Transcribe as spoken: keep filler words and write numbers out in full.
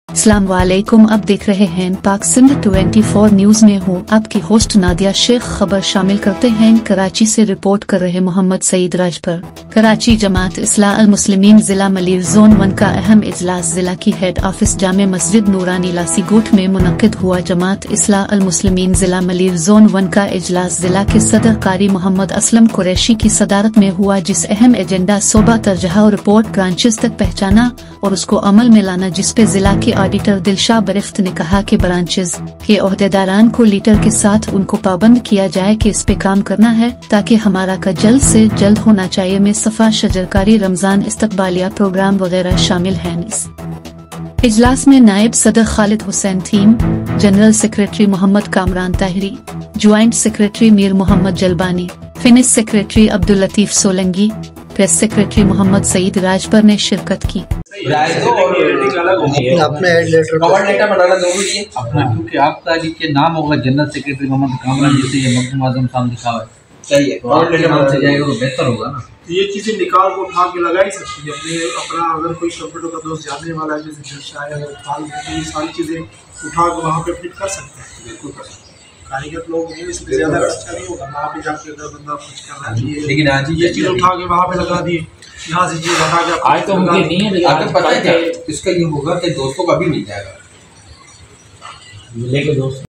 अस्सलाम वालेकुम। अब देख रहे हैं पाक सिंध चौबीस न्यूज में हूँ आपकी होस्ट नादिया शेख। खबर शामिल करते हैं कराची से रिपोर्ट कर रहे मोहम्मद सईद राजपर। कराची जमात इस्लाह अल मुस्लिमीन जिला मलिर जोन वन का अहम इजलास जिला की हेड ऑफिस जामे मस्जिद नूरानी लासीगोट में मुनक्किद हुआ। जमात इस्लाह अल मुस्लिमीन जिला मलिर जोन वन का इजलास जिला के सदर कारी मोहम्मद असलम कुरैशी की सदारत में हुआ, जिस अहम एजेंडा सोबा तरजहा और रिपोर्ट ब्रांचेस तक पहुँचाना और उसको अमल में लाना, जिसपे जिला के ऑडिटर दिलशाह बरिफ्त ने कहा कि ब्रांचेस के ओहदेदारान को लीटर के साथ उनको पाबंद किया जाए कि इस पे काम करना है ताकि हमारा का जल्द से जल्द होना चाहिए में सफा शजरकारी रमजान इस्तकबालिया प्रोग्राम वगैरह शामिल हैं। इस इजलास में नायब सदर Khalid Hussain Theem, general secretary Mohammad Kamran Tahiri, joint secretary Mir Mohammad Jalbani, finance secretary Abdul Latif Solangi, press secretary Mohammad Saeed Rajpar ने शिरकत की। अपने कवर लेटर बनाना जरूरी है अपना, क्योंकि आपका के नाम होगा जनरल सेक्रेटरी मोहम्मद कामरान, जैसे ये मखदूम आजम साहब लिखा हुआ है, सही है। कवर लेटर नाम से जाएगा तो बेहतर होगा ना। तो ये चीज़ें निकाल को उठा के लगा ही सकती है अपने अपना। अगर कोई कंप्यूटर का दोस्त जानने वाला है जैसे दिलशाह है, ये सारी चीज़ें उठा के वहाँ पे फिट कर सकते हैं। बिल्कुल कर सकते हैं। कारीगर लोग हैं, इसमें ज़्यादा अच्छा नहीं होगा। वहाँ पे जाके अगर बंदा कुछ करना चाहिए, लेकिन आज ये चीज़ उठा के वहाँ पे लगा दिए, यहाँ से चीज़ हटा के आज तो मुझे नहीं है, आगे पता है क्या इसका ये होगा कि दोस्तों का भी मिल जाएगा, मिलेगा दोस्त।